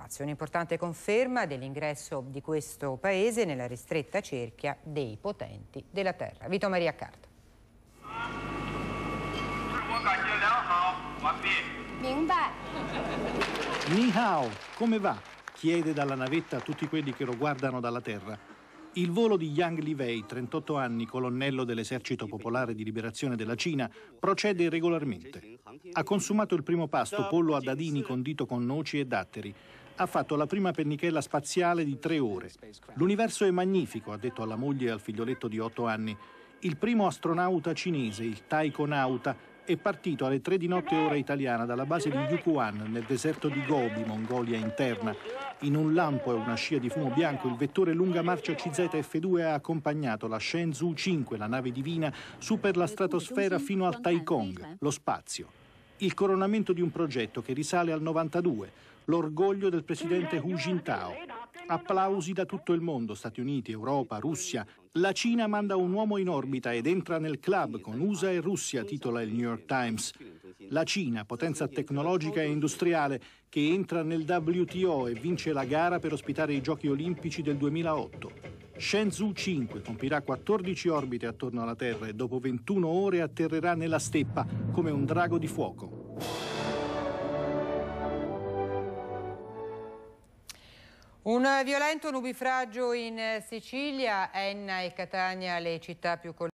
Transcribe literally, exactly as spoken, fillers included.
spazio. Un'importante conferma dell'ingresso di questo paese nella ristretta cerchia dei potenti della Terra. Vito Maria Accardo. Ni hao, come va? Chiede dalla navetta a tutti quelli che lo guardano dalla terra. Il volo di Yang Liwei, trentotto anni, colonnello dell'Esercito Popolare di Liberazione della Cina, procede regolarmente. Ha consumato il primo pasto, pollo a dadini condito con noci e datteri. Ha fatto la prima pennichella spaziale di tre ore. L'universo è magnifico, ha detto alla moglie e al figlioletto di otto anni. Il primo astronauta cinese, il taikonauta, è partito alle tre di notte ora italiana dalla base di Yuquan nel deserto di Gobi, Mongolia interna. In un lampo e una scia di fumo bianco il vettore lunga marcia C Z F due ha accompagnato la Shenzhou cinque, la nave divina, su per la stratosfera fino al Taikong, lo spazio. Il coronamento di un progetto che risale al novantadue, l'orgoglio del presidente Hu Jintao. Applausi da tutto il mondo, Stati Uniti, Europa, Russia. La Cina manda un uomo in orbita ed entra nel club con U S A e Russia, titola il New York Times. La Cina, potenza tecnologica e industriale, che entra nel W T O e vince la gara per ospitare i Giochi Olimpici del duemilaotto. Shenzhou cinque compirà quattordici orbite attorno alla Terra e dopo ventuno ore atterrerà nella steppa come un drago di fuoco. Un violento nubifragio in Sicilia, Enna e Catania le città più colpite.